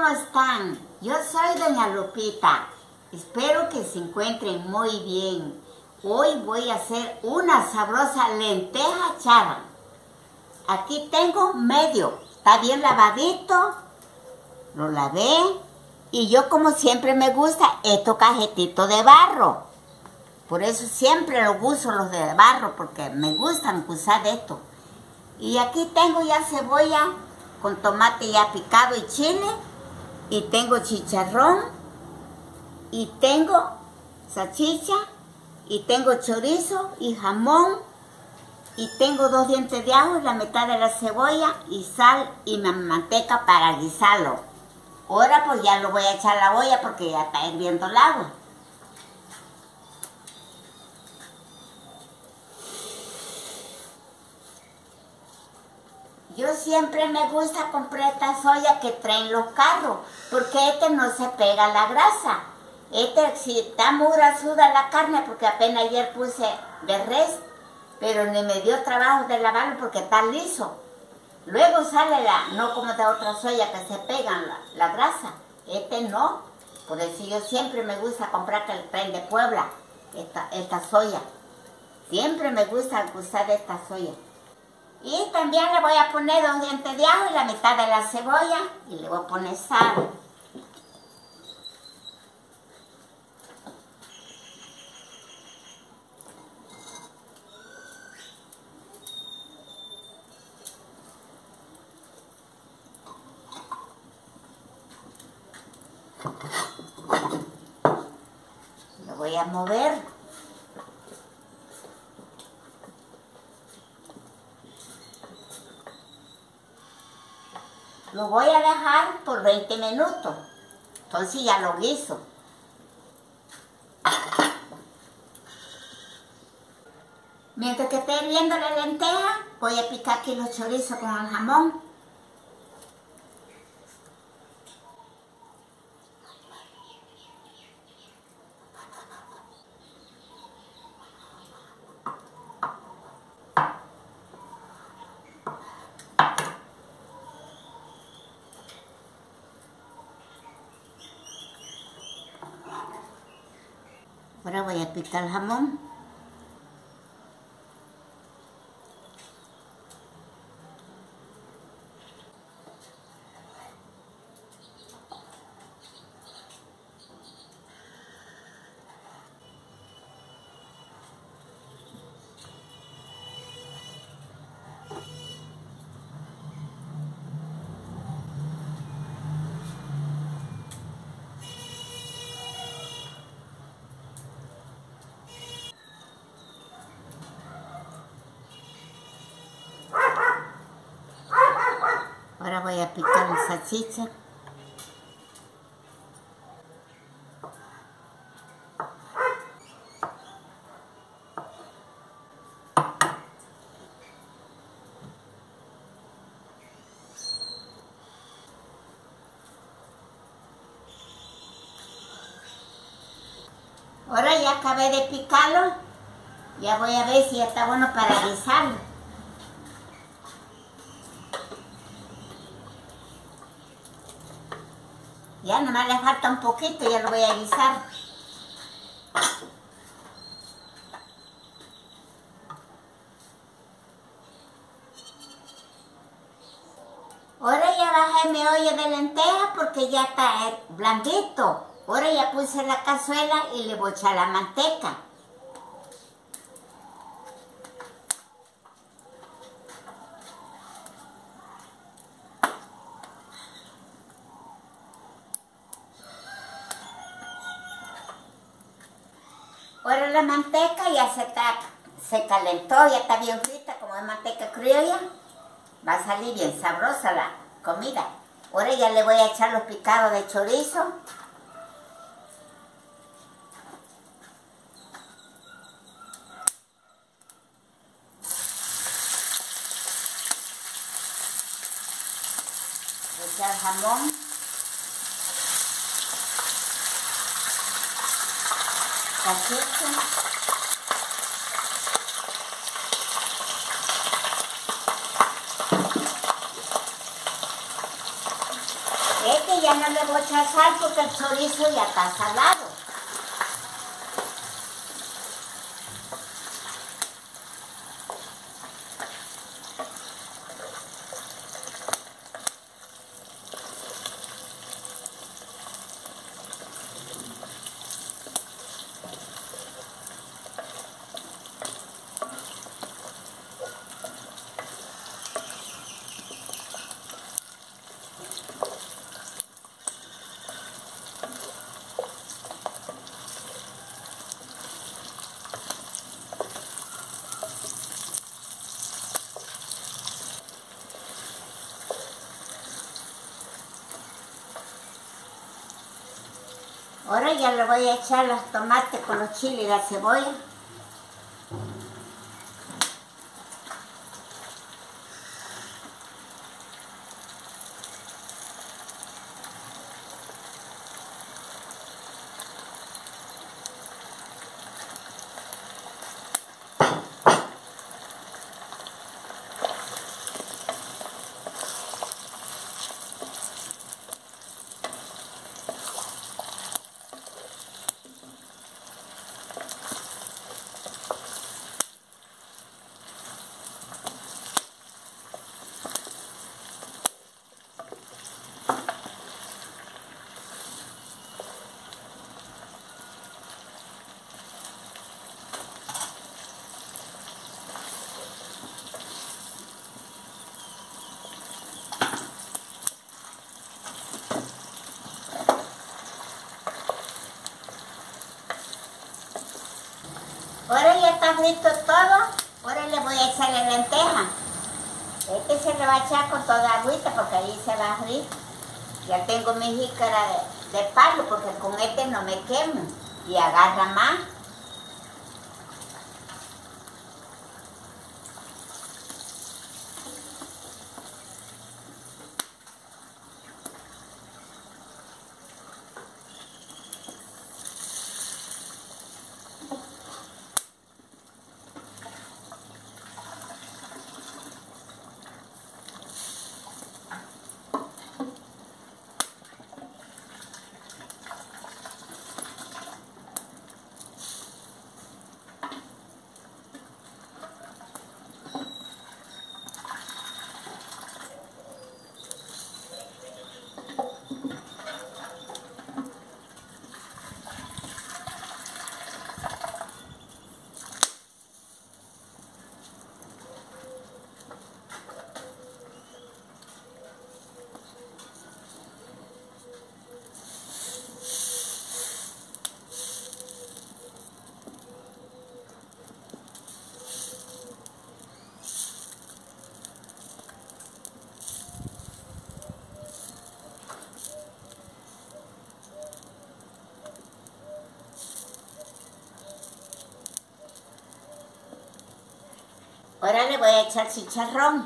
¿cómo están? Yo soy doña Lupita. Espero que se encuentren muy bien. Hoy voy a hacer una sabrosa lenteja charra. Aquí tengo medio. Está bien lavadito. Lo lavé. Y yo, como siempre me gusta, estos cajetitos de barro. Por eso siempre los uso los de barro, porque me gustan usar esto. Y aquí tengo ya cebolla con tomate ya picado y chile. Y tengo chicharrón. Y tengo salchicha. Y tengo chorizo y jamón. Y tengo 2 dientes de ajo, la mitad de la cebolla y sal y manteca para guisarlo. Ahora pues ya lo voy a echar a la olla porque ya está hirviendo el agua. Yo siempre me gusta comprar esta soya que traen los carros, porque este no se pega a la grasa. Este sí está muy grasuda la carne, porque apenas ayer puse de res, pero ni me dio trabajo de lavarlo porque está liso. Luego sale no como de otra soya que se pegan la grasa. Este no, por eso yo siempre me gusta comprar que le traen de Puebla, esta soya. Siempre me gusta usar esta soya. Y también le voy a poner 2 dientes de ajo y la mitad de la cebolla. Y le voy a poner sal. Lo voy a mover. Lo voy a dejar por 20 minutos. Entonces ya lo guiso. Mientras que esté hirviendo la lenteja, voy a picar aquí los chorizos con el jamón. Ahora voy a picar el jamón. Ahora voy a picar la salchicha. Ahora ya acabé de picarlo. Ya voy a ver si ya está bueno para guisarlo. Ya nomás le falta un poquito, ya lo voy a guisar. Ahora ya bajé mi olla de lenteja porque ya está blandito. Ahora ya puse la cazuela y le voy a echar la manteca. Ahora la manteca ya se calentó, ya está bien frita, como es manteca criolla. Va a salir bien sabrosa la comida. Ahora ya le voy a echar los picados de chorizo. Voy a echar jamón. Salchicha. ya no le voy a echar sal porque el chorizo ya está salado. Ahora ya le voy a echar los tomates con los chiles y la cebolla. Ahora ya está frito todo, ahora le voy a echar la lenteja. Este se le va a echar con toda agüita porque ahí se va a abrir. Ya tengo mi jícara de palo porque con este no me quemo y agarra más. Ahora le voy a echar chicharrón.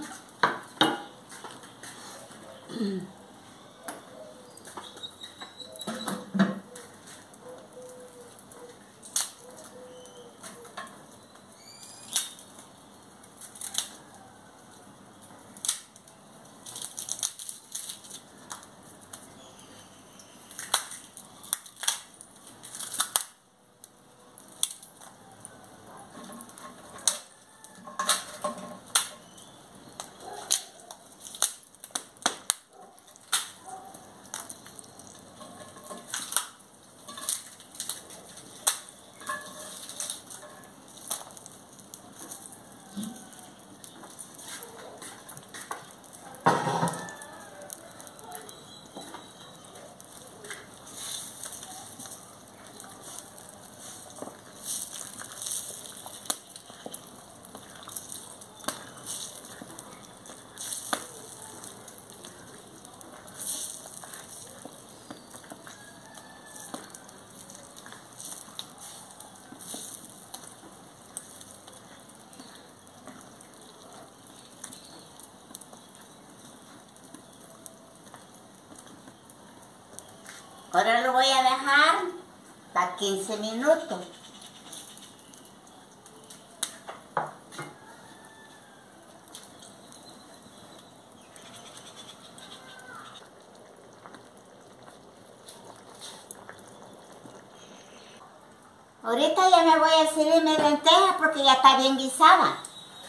Ahora lo voy a dejar hasta 15 minutos. Ahorita ya me voy a servir mi lenteja porque ya está bien guisada.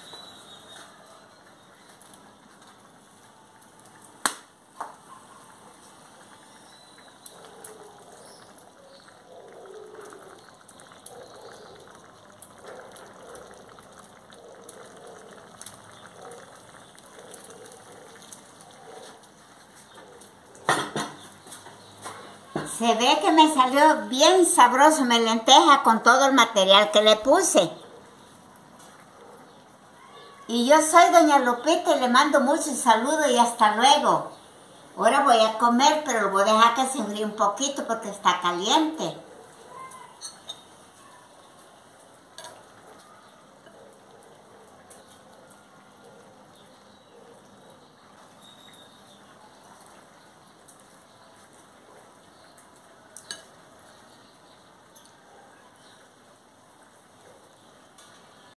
Se ve que me salió bien sabroso mi lenteja con todo el material que le puse. Y yo soy doña Lupita y le mando muchos saludos y hasta luego. Ahora voy a comer, pero lo voy a dejar que se enfríe un poquito porque está caliente.